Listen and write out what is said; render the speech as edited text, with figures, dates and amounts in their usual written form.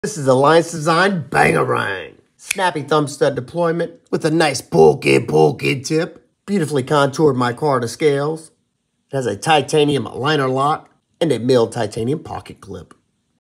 This is a Alliance Design Bangarang. Snappy thumb stud deployment with a nice bulky tip. Beautifully contoured micarta scales. It has a titanium liner lock and a milled titanium pocket clip.